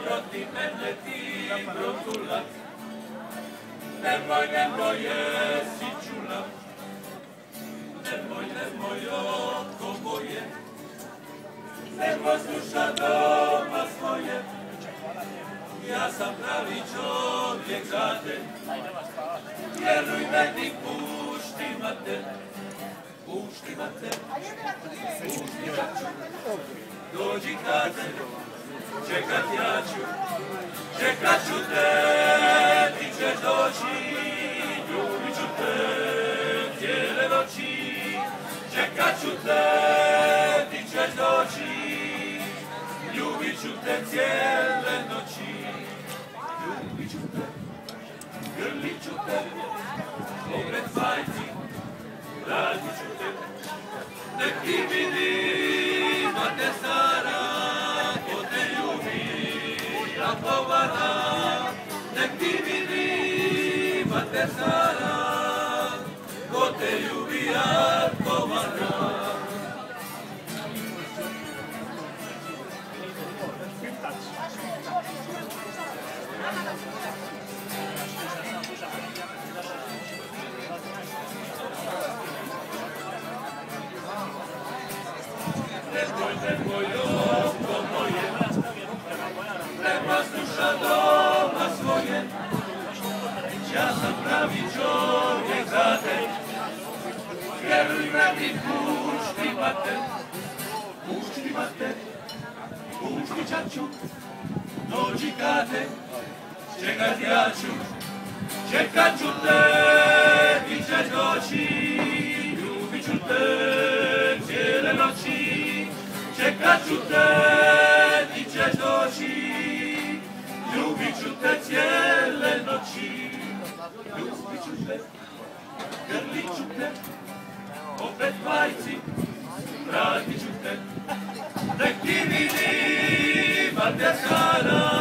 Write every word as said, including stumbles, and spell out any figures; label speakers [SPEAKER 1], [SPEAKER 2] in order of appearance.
[SPEAKER 1] protiv mene ti protulat. Nemoj, nemoj, jesi čula, nemoj, nemoj, oko moje, nemoj sluša doma svoje, ja sam pravi čovjek za te, vjeruj meni, pušti mater, pušti mater, pušti mater, dođi kad te, čekat ja ću, čekat ću te, ti ćeš doći, ljubit ću te cijele noći, čekat ću te, ti ćeš doći, ljubit ću te cijele noći, ljubit ću te, grlit ću te, opred majci, radit ću te, nek ti vidi, mate stara, ko te ljubi, ratovana, nek ti vidi, mate stara, ko te ljubi, ratovana. Nemoj, nemoj, oko moje, nema sluša doma svoje, ja sam pravi čovjek za te, vjeruj meni, pušti mater, pušti mater, pušti čaču, dođi kate, čekat ja ću, čekat ću te, ti ćeš doći, ljubit ću te cijele noći, čekat ću te, ti ćeš doći, ljubit ću te cijele noći, ljubit ću te, grlit ću te, opet majci, vratit ću te, nek ti vidi, mate stara,